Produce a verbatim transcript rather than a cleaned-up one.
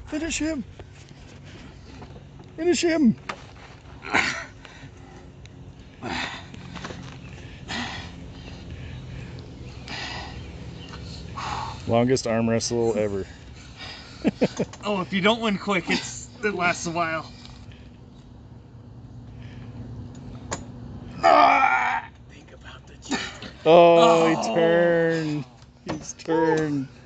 Finish him. Finish him. Longest arm wrestle ever. Oh, if you don't win quick, it's it lasts a while. Ah! Think about the children. Oh, Oh. he turned. He's turned.